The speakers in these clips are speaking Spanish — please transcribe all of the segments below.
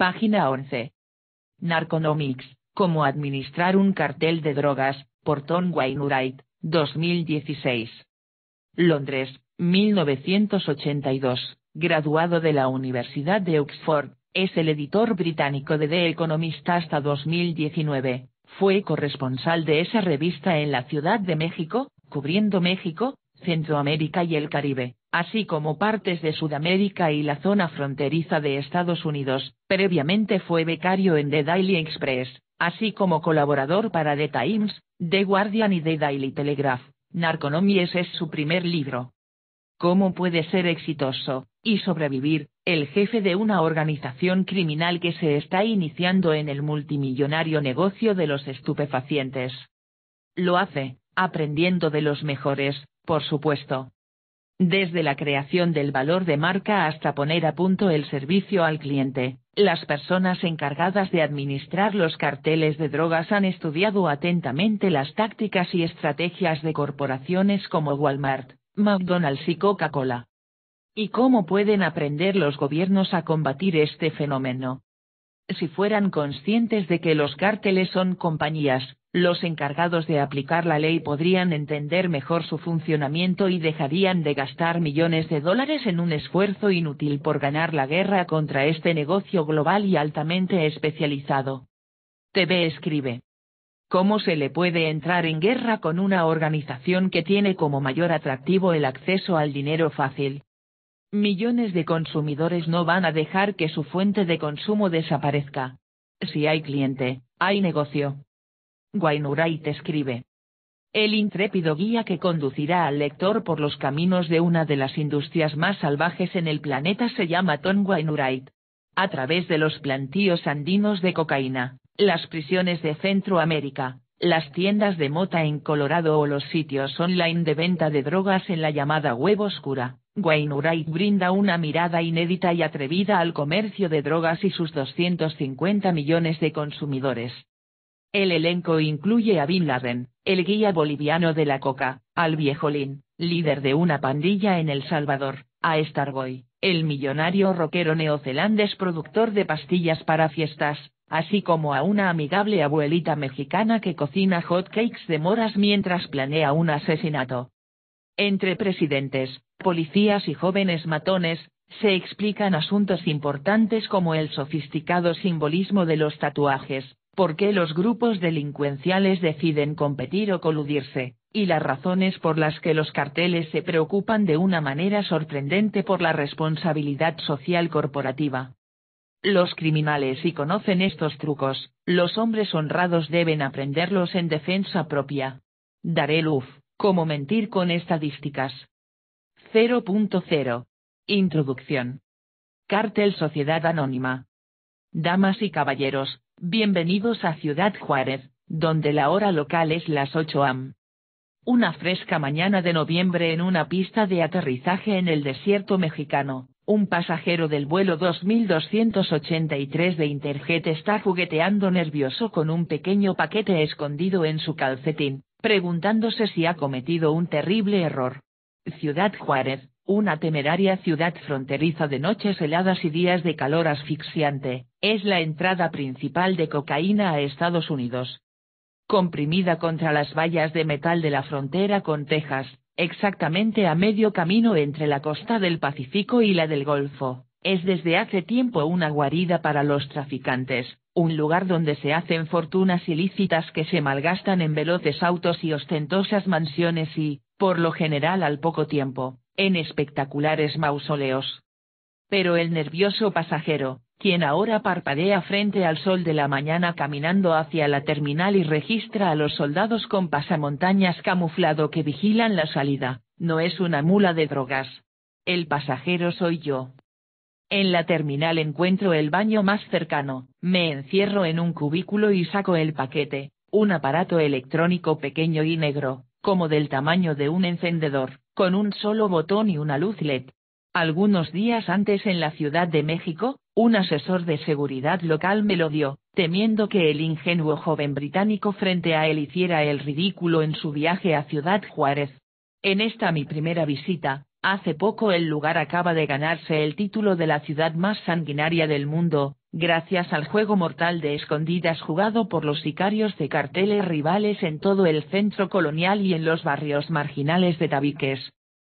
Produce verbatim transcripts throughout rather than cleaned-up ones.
Página once. Narconomics, cómo administrar un cartel de drogas, por Tom Wainwright, dos mil dieciséis. Londres, mil novecientos ochenta y dos, graduado de la Universidad de Oxford, es el editor británico de The Economist hasta dos mil diecinueve, fue corresponsal de esa revista en la Ciudad de México, cubriendo México, Centroamérica y el Caribe, así como partes de Sudamérica y la zona fronteriza de Estados Unidos. Previamente fue becario en The Daily Express, así como colaborador para The Times, The Guardian y The Daily Telegraph. Narconomies es su primer libro. ¿Cómo puede ser exitoso, y sobrevivir, el jefe de una organización criminal que se está iniciando en el multimillonario negocio de los estupefacientes? Lo hace, aprendiendo de los mejores, por supuesto. Desde la creación del valor de marca hasta poner a punto el servicio al cliente, las personas encargadas de administrar los carteles de drogas han estudiado atentamente las tácticas y estrategias de corporaciones como Walmart, McDonald's y Coca-Cola. ¿Y cómo pueden aprender los gobiernos a combatir este fenómeno? Si fueran conscientes de que los cárteles son compañías, los encargados de aplicar la ley podrían entender mejor su funcionamiento y dejarían de gastar millones de dólares en un esfuerzo inútil por ganar la guerra contra este negocio global y altamente especializado. T V escribe. ¿Cómo se le puede entrar en guerra con una organización que tiene como mayor atractivo el acceso al dinero fácil? Millones de consumidores no van a dejar que su fuente de consumo desaparezca. Si hay cliente, hay negocio. Wainwright escribe. El intrépido guía que conducirá al lector por los caminos de una de las industrias más salvajes en el planeta se llama Tom Wainwright. A través de los plantíos andinos de cocaína, las prisiones de Centroamérica, las tiendas de mota en Colorado o los sitios online de venta de drogas en la llamada web oscura, Wainwright brinda una mirada inédita y atrevida al comercio de drogas y sus doscientos cincuenta millones de consumidores. El elenco incluye a Bin Laden, el guía boliviano de la coca, al Viejo-Lin, líder de una pandilla en El Salvador, a Starboy, el millonario rockero neozelandés productor de pastillas para fiestas, así como a una amigable abuelita mexicana que cocina hotcakes de moras mientras planea un asesinato. Entre presidentes, policías y jóvenes matones, se explican asuntos importantes como el sofisticado simbolismo de los tatuajes, por qué los grupos delincuenciales deciden competir o coludirse, y las razones por las que los carteles se preocupan de una manera sorprendente por la responsabilidad social corporativa. Los criminales si conocen estos trucos, los hombres honrados deben aprenderlos en defensa propia. Daré luz, cómo mentir con estadísticas. cero punto cero. Introducción. Cártel Sociedad Anónima. Damas y caballeros, bienvenidos a Ciudad Juárez, donde la hora local es las ocho a m Una fresca mañana de noviembre en una pista de aterrizaje en el desierto mexicano, un pasajero del vuelo dos mil doscientos ochenta y tres de Interjet está jugueteando nervioso con un pequeño paquete escondido en su calcetín, preguntándose si ha cometido un terrible error. Ciudad Juárez, una temeraria ciudad fronteriza de noches heladas y días de calor asfixiante, es la entrada principal de cocaína a Estados Unidos. Comprimida contra las vallas de metal de la frontera con Texas, exactamente a medio camino entre la costa del Pacífico y la del Golfo, es desde hace tiempo una guarida para los traficantes, un lugar donde se hacen fortunas ilícitas que se malgastan en veloces autos y ostentosas mansiones y, por lo general al poco tiempo, en espectaculares mausoleos. Pero el nervioso pasajero, quien ahora parpadea frente al sol de la mañana caminando hacia la terminal y registra a los soldados con pasamontañas camuflado que vigilan la salida, no es una mula de drogas. El pasajero soy yo. En la terminal encuentro el baño más cercano, me encierro en un cubículo y saco el paquete, un aparato electrónico pequeño y negro, como del tamaño de un encendedor, con un solo botón y una luz L E D. Algunos días antes en la Ciudad de México, un asesor de seguridad local me lo dio, temiendo que el ingenuo joven británico frente a él hiciera el ridículo en su viaje a Ciudad Juárez. En esta mi primera visita, hace poco el lugar acaba de ganarse el título de la ciudad más sanguinaria del mundo, gracias al juego mortal de escondidas jugado por los sicarios de carteles rivales en todo el centro colonial y en los barrios marginales de Tabiques.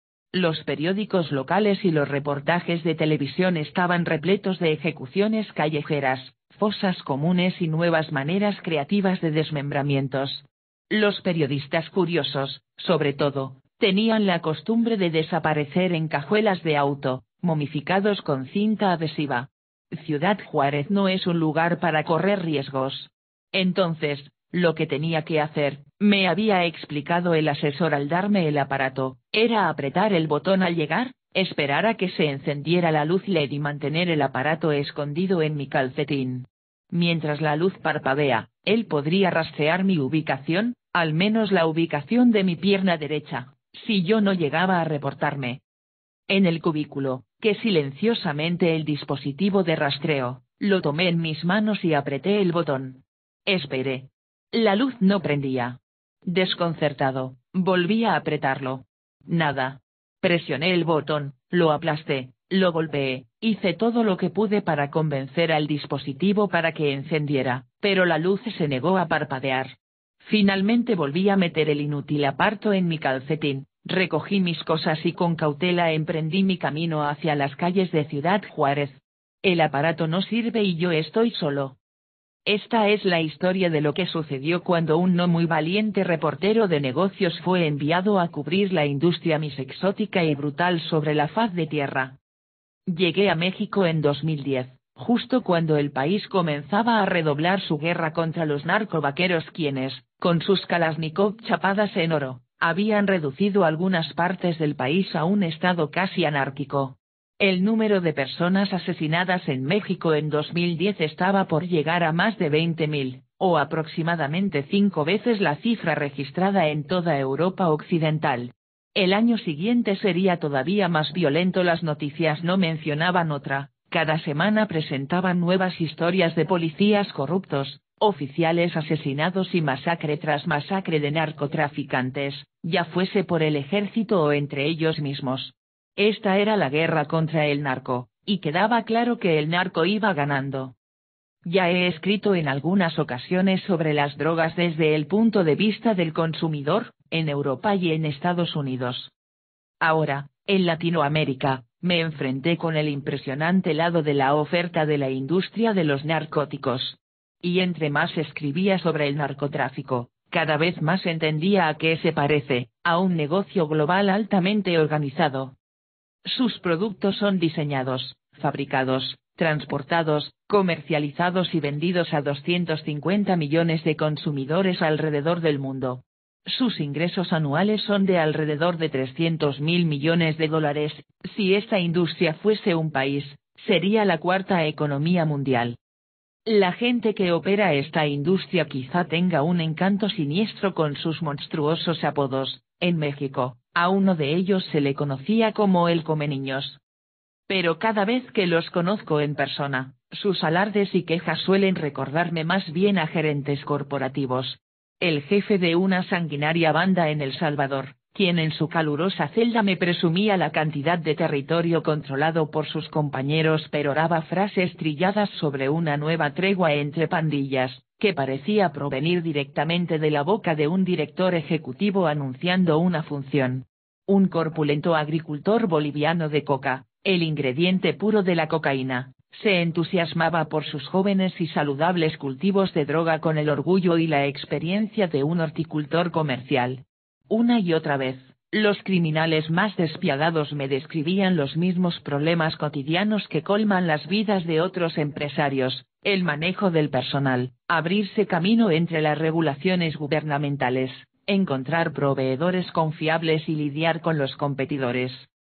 Los periódicos locales y los reportajes de televisión estaban repletos de ejecuciones callejeras, fosas comunes y nuevas maneras creativas de desmembramientos. Los periodistas curiosos, sobre todo, tenían la costumbre de desaparecer en cajuelas de auto, momificados con cinta adhesiva. Ciudad Juárez no es un lugar para correr riesgos. Entonces, lo que tenía que hacer, me había explicado el asesor al darme el aparato, era apretar el botón al llegar, esperar a que se encendiera la luz L E D y mantener el aparato escondido en mi calcetín. Mientras la luz parpadea, él podría rastrear mi ubicación, al menos la ubicación de mi pierna derecha, si yo no llegaba a reportarme. En el cubículo, que silenciosamente el dispositivo de rastreo, lo tomé en mis manos y apreté el botón. Esperé. La luz no prendía. Desconcertado, volví a apretarlo. Nada. Presioné el botón, lo aplasté, lo golpeé, hice todo lo que pude para convencer al dispositivo para que encendiera, pero la luz se negó a parpadear. Finalmente volví a meter el inútil aparato en mi calcetín, recogí mis cosas y con cautela emprendí mi camino hacia las calles de Ciudad Juárez. El aparato no sirve y yo estoy solo. Esta es la historia de lo que sucedió cuando un no muy valiente reportero de negocios fue enviado a cubrir la industria más exótica y brutal sobre la faz de tierra. Llegué a México en dos mil diez, justo cuando el país comenzaba a redoblar su guerra contra los narcovaqueros quienes, con sus Kalashnikov chapadas en oro, habían reducido algunas partes del país a un estado casi anárquico. El número de personas asesinadas en México en dos mil diez estaba por llegar a más de veinte mil, o aproximadamente cinco veces la cifra registrada en toda Europa Occidental. El año siguiente sería todavía más violento. Las noticias no mencionaban otra, cada semana presentaban nuevas historias de policías corruptos, oficiales asesinados y masacre tras masacre de narcotraficantes, ya fuese por el ejército o entre ellos mismos. Esta era la guerra contra el narco, y quedaba claro que el narco iba ganando. Ya he escrito en algunas ocasiones sobre las drogas desde el punto de vista del consumidor, en Europa y en Estados Unidos. Ahora, en Latinoamérica, me enfrenté con el impresionante lado de la oferta de la industria de los narcóticos. Y entre más escribía sobre el narcotráfico, cada vez más entendía a qué se parece, a un negocio global altamente organizado. Sus productos son diseñados, fabricados, transportados, comercializados y vendidos a doscientos cincuenta millones de consumidores alrededor del mundo. Sus ingresos anuales son de alrededor de trescientos mil millones de dólares. Si esta industria fuese un país, sería la cuarta economía mundial. La gente que opera esta industria quizá tenga un encanto siniestro con sus monstruosos apodos. En México, a uno de ellos se le conocía como el Comeniños. Pero cada vez que los conozco en persona, sus alardes y quejas suelen recordarme más bien a gerentes corporativos. El jefe de una sanguinaria banda en El Salvador, quien en su calurosa celda me presumía la cantidad de territorio controlado por sus compañeros, peroraba frases trilladas sobre una nueva tregua entre pandillas, que parecía provenir directamente de la boca de un director ejecutivo anunciando una función. Un corpulento agricultor boliviano de coca, el ingrediente puro de la cocaína, se entusiasmaba por sus jóvenes y saludables cultivos de droga con el orgullo y la experiencia de un horticultor comercial. Una y otra vez, los criminales más despiadados me describían los mismos problemas cotidianos que colman las vidas de otros empresarios: el manejo del personal, abrirse camino entre las regulaciones gubernamentales, encontrar proveedores confiables y lidiar con los competidores.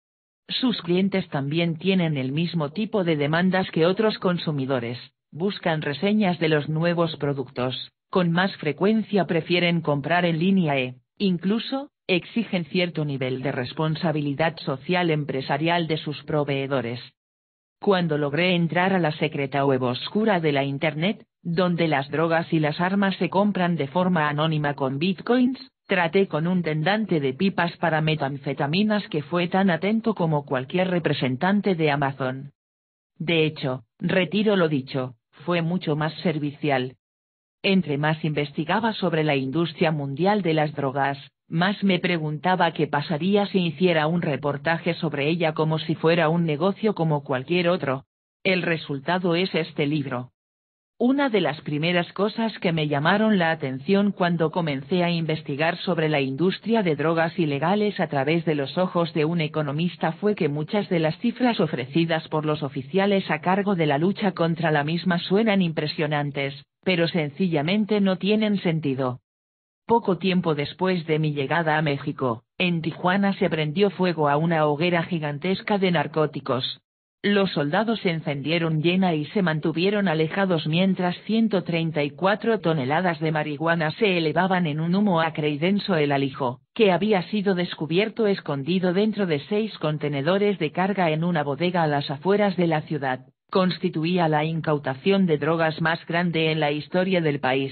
Sus clientes también tienen el mismo tipo de demandas que otros consumidores, buscan reseñas de los nuevos productos, con más frecuencia prefieren comprar en línea e, incluso, exigen cierto nivel de responsabilidad social empresarial de sus proveedores. Cuando logré entrar a la secreta web oscura de la Internet, donde las drogas y las armas se compran de forma anónima con bitcoins, traté con un tendante de pipas para metanfetaminas que fue tan atento como cualquier representante de Amazon. De hecho, retiro lo dicho, fue mucho más servicial. Entre más investigaba sobre la industria mundial de las drogas, más me preguntaba qué pasaría si hiciera un reportaje sobre ella como si fuera un negocio como cualquier otro. El resultado es este libro. Una de las primeras cosas que me llamaron la atención cuando comencé a investigar sobre la industria de drogas ilegales a través de los ojos de un economista fue que muchas de las cifras ofrecidas por los oficiales a cargo de la lucha contra la misma suenan impresionantes, pero sencillamente no tienen sentido. Poco tiempo después de mi llegada a México, en Tijuana se prendió fuego a una hoguera gigantesca de narcóticos. Los soldados se encendieron llena y se mantuvieron alejados mientras ciento treinta y cuatro toneladas de marihuana se elevaban en un humo acre y denso. El alijo, que había sido descubierto escondido dentro de seis contenedores de carga en una bodega a las afueras de la ciudad, constituía la incautación de drogas más grande en la historia del país.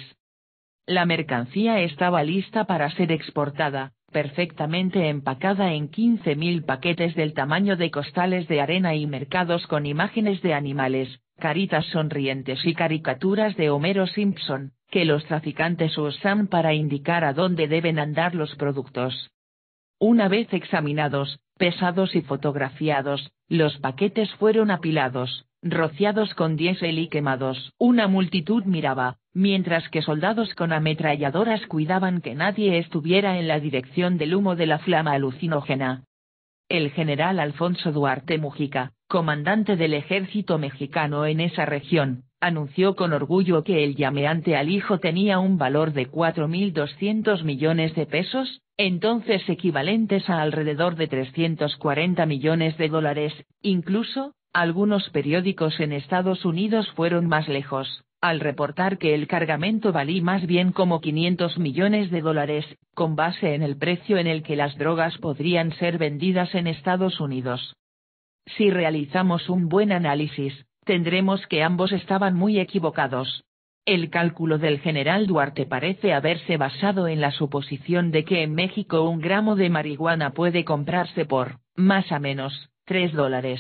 La mercancía estaba lista para ser exportada, perfectamente empacada en quince mil paquetes del tamaño de costales de arena y mercados con imágenes de animales, caritas sonrientes y caricaturas de Homero Simpson, que los traficantes usan para indicar a dónde deben andar los productos. Una vez examinados, pesados y fotografiados, los paquetes fueron apilados, rociados con diésel y quemados. Una multitud miraba, mientras que soldados con ametralladoras cuidaban que nadie estuviera en la dirección del humo de la flama alucinógena. El general Alfonso Duarte Mujica, comandante del ejército mexicano en esa región, anunció con orgullo que el llameante alijo tenía un valor de cuatro mil doscientos millones de pesos, entonces equivalentes a alrededor de trescientos cuarenta millones de dólares. Incluso, algunos periódicos en Estados Unidos fueron más lejos, al reportar que el cargamento valía más bien como quinientos millones de dólares, con base en el precio en el que las drogas podrían ser vendidas en Estados Unidos. Si realizamos un buen análisis, tendremos que ambos estaban muy equivocados. El cálculo del general Duarte parece haberse basado en la suposición de que en México un gramo de marihuana puede comprarse por, más o menos, tres dólares.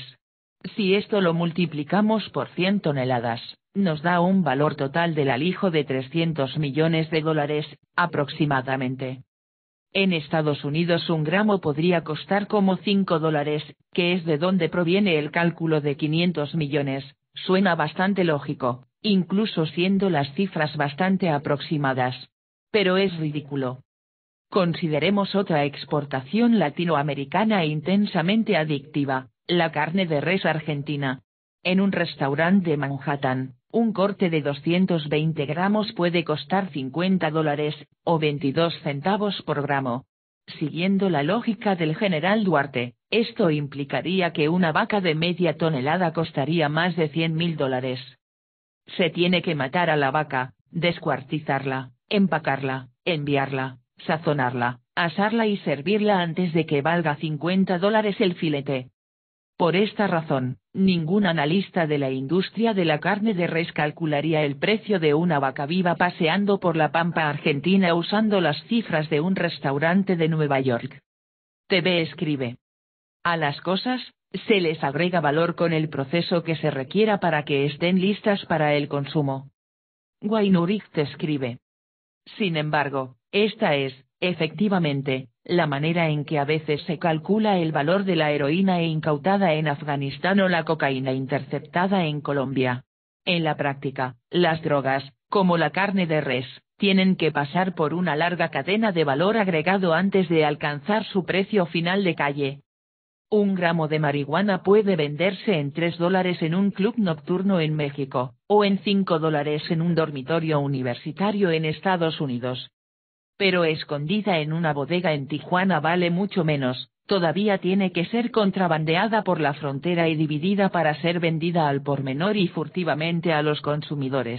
Si esto lo multiplicamos por cien toneladas, nos da un valor total del alijo de trescientos millones de dólares, aproximadamente. En Estados Unidos un gramo podría costar como cinco dólares, que es de donde proviene el cálculo de quinientos millones, suena bastante lógico, incluso siendo las cifras bastante aproximadas. Pero es ridículo. Consideremos otra exportación latinoamericana intensamente adictiva, la carne de res argentina. En un restaurante de Manhattan, un corte de doscientos veinte gramos puede costar cincuenta dólares, o veintidós centavos por gramo. Siguiendo la lógica del general Duarte, esto implicaría que una vaca de media tonelada costaría más de cien mil dólares. Se tiene que matar a la vaca, descuartizarla, empacarla, enviarla, sazonarla, asarla y servirla antes de que valga cincuenta dólares el filete. Por esta razón, ningún analista de la industria de la carne de res calcularía el precio de una vaca viva paseando por la pampa argentina usando las cifras de un restaurante de Nueva York. T V escribe. A las cosas, se les agrega valor con el proceso que se requiera para que estén listas para el consumo. Weinurich escribe. Sin embargo, esta es, efectivamente, la manera en que a veces se calcula el valor de la heroína e incautada en Afganistán o la cocaína interceptada en Colombia. En la práctica, las drogas, como la carne de res, tienen que pasar por una larga cadena de valor agregado antes de alcanzar su precio final de calle. Un gramo de marihuana puede venderse en tres dólares en un club nocturno en México, o en cinco dólares en un dormitorio universitario en Estados Unidos. Pero escondida en una bodega en Tijuana vale mucho menos, todavía tiene que ser contrabandeada por la frontera y dividida para ser vendida al por menor y furtivamente a los consumidores.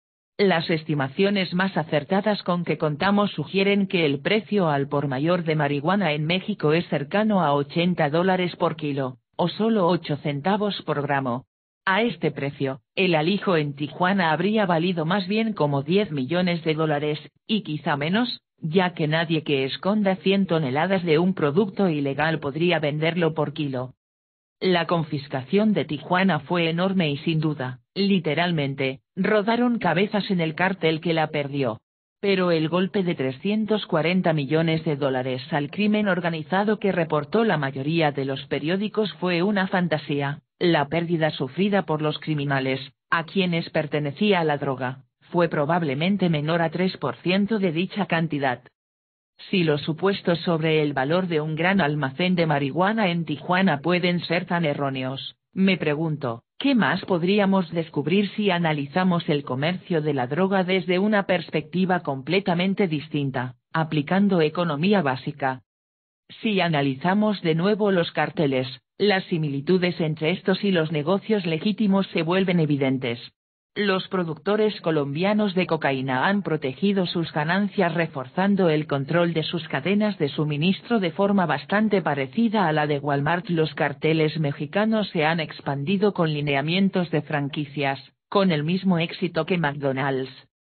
Las estimaciones más acertadas con que contamos sugieren que el precio al por mayor de marihuana en México es cercano a ochenta dólares por kilo, o solo ocho centavos por gramo. A este precio, el alijo en Tijuana habría valido más bien como diez millones de dólares, y quizá menos, ya que nadie que esconda cien toneladas de un producto ilegal podría venderlo por kilo. La confiscación de Tijuana fue enorme y sin duda, literalmente, rodaron cabezas en el cártel que la perdió. Pero el golpe de trescientos cuarenta millones de dólares al crimen organizado que reportó la mayoría de los periódicos fue una fantasía. La pérdida sufrida por los criminales, a quienes pertenecía la droga, fue probablemente menor a tres por ciento de dicha cantidad. Si los supuestos sobre el valor de un gran almacén de marihuana en Tijuana pueden ser tan erróneos, me pregunto, ¿qué más podríamos descubrir si analizamos el comercio de la droga desde una perspectiva completamente distinta, aplicando economía básica? Si analizamos de nuevo los carteles, las similitudes entre estos y los negocios legítimos se vuelven evidentes. Los productores colombianos de cocaína han protegido sus ganancias reforzando el control de sus cadenas de suministro de forma bastante parecida a la de Walmart. Los carteles mexicanos se han expandido con lineamientos de franquicias, con el mismo éxito que McDonald's.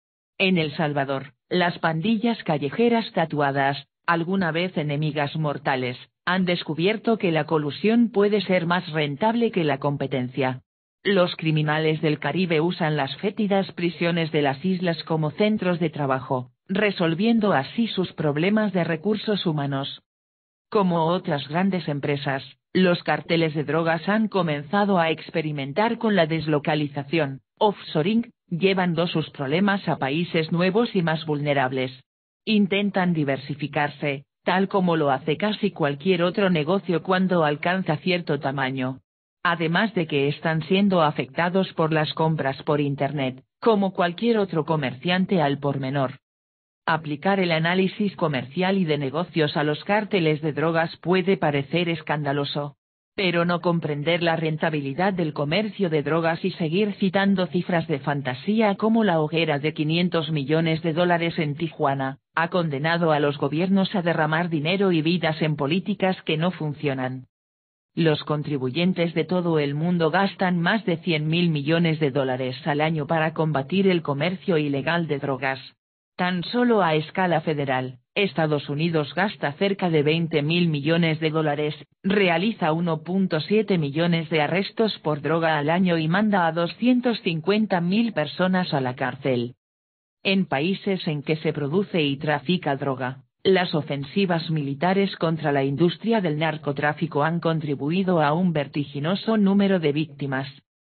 En El Salvador, las pandillas callejeras tatuadas, alguna vez enemigas mortales, han descubierto que la colusión puede ser más rentable que la competencia. Los criminales del Caribe usan las fétidas prisiones de las islas como centros de trabajo, resolviendo así sus problemas de recursos humanos. Como otras grandes empresas, los carteles de drogas han comenzado a experimentar con la deslocalización, offshoring, llevando sus problemas a países nuevos y más vulnerables. Intentan diversificarse, tal como lo hace casi cualquier otro negocio cuando alcanza cierto tamaño. Además de que están siendo afectados por las compras por Internet, como cualquier otro comerciante al por menor. Aplicar el análisis comercial y de negocios a los cárteles de drogas puede parecer escandaloso. Pero no comprender la rentabilidad del comercio de drogas y seguir citando cifras de fantasía como la hoguera de quinientos millones de dólares en Tijuana, ha condenado a los gobiernos a derramar dinero y vidas en políticas que no funcionan. Los contribuyentes de todo el mundo gastan más de cien mil millones de dólares al año para combatir el comercio ilegal de drogas. Tan solo a escala federal, Estados Unidos gasta cerca de veinte mil millones de dólares, realiza uno punto siete millones de arrestos por droga al año y manda a doscientas cincuenta mil personas a la cárcel. En países en que se produce y trafica droga, las ofensivas militares contra la industria del narcotráfico han contribuido a un vertiginoso número de víctimas.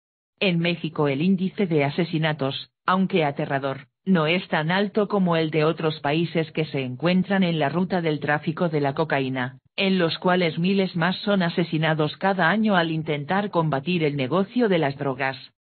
En México el índice de asesinatos, aunque aterrador, no es tan alto como el de otros países que se encuentran en la ruta del tráfico de la cocaína, en los cuales miles más son asesinados cada año al intentar combatir el negocio de las drogas.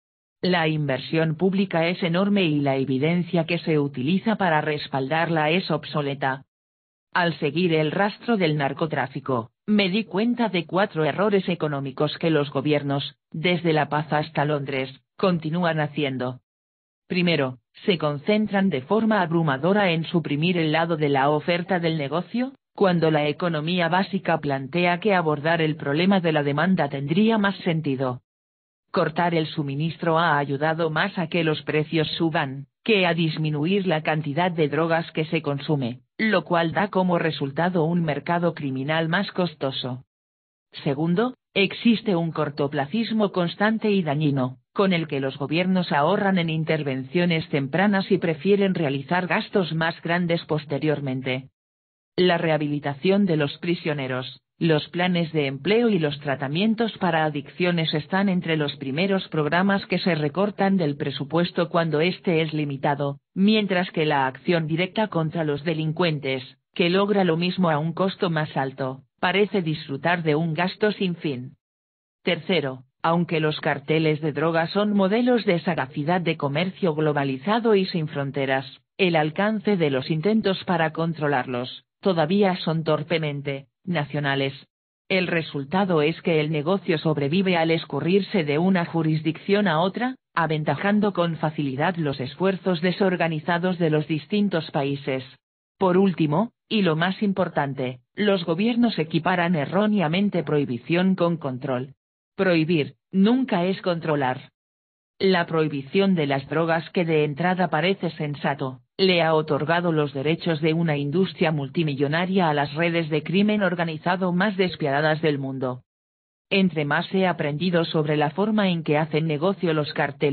La inversión pública es enorme y la evidencia que se utiliza para respaldarla es obsoleta. Al seguir el rastro del narcotráfico, me di cuenta de cuatro errores económicos que los gobiernos, desde La Paz hasta Londres, continúan haciendo. Primero, se concentran de forma abrumadora en suprimir el lado de la oferta del negocio, cuando la economía básica plantea que abordar el problema de la demanda tendría más sentido. Cortar el suministro ha ayudado más a que los precios suban, que a disminuir la cantidad de drogas que se consume, lo cual da como resultado un mercado criminal más costoso. Segundo, existe un cortoplacismo constante y dañino, con el que los gobiernos ahorran en intervenciones tempranas y prefieren realizar gastos más grandes posteriormente. La rehabilitación de los prisioneros, los planes de empleo y los tratamientos para adicciones están entre los primeros programas que se recortan del presupuesto cuando éste es limitado, mientras que la acción directa contra los delincuentes, que logra lo mismo a un costo más alto, parece disfrutar de un gasto sin fin. Tercero, aunque los carteles de drogas son modelos de sagacidad de comercio globalizado y sin fronteras, el alcance de los intentos para controlarlos, todavía son torpemente nacionales. El resultado es que el negocio sobrevive al escurrirse de una jurisdicción a otra, aventajando con facilidad los esfuerzos desorganizados de los distintos países. Por último, y lo más importante, los gobiernos equiparan erróneamente prohibición con control. Prohibir, nunca es controlar. La prohibición de las drogas, que de entrada parece sensato, le ha otorgado los derechos de una industria multimillonaria a las redes de crimen organizado más despiadadas del mundo. Entre más he aprendido sobre la forma en que hacen negocio los carteles,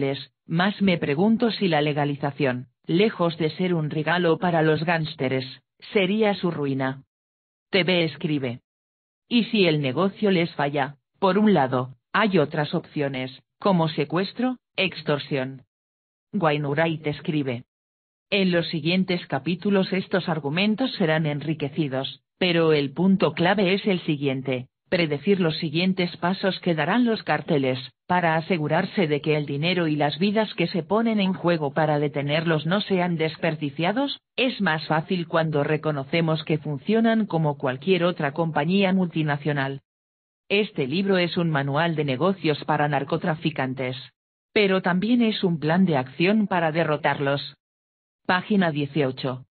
Más me pregunto si la legalización, lejos de ser un regalo para los gángsteres, sería su ruina. T V escribe. Y si el negocio les falla, por un lado, hay otras opciones, como secuestro, extorsión. Wainwright escribe. En los siguientes capítulos estos argumentos serán enriquecidos, pero el punto clave es el siguiente: predecir los siguientes pasos que darán los carteles, para asegurarse de que el dinero y las vidas que se ponen en juego para detenerlos no sean desperdiciados, es más fácil cuando reconocemos que funcionan como cualquier otra compañía multinacional. Este libro es un manual de negocios para narcotraficantes. Pero también es un plan de acción para derrotarlos. Página dieciocho.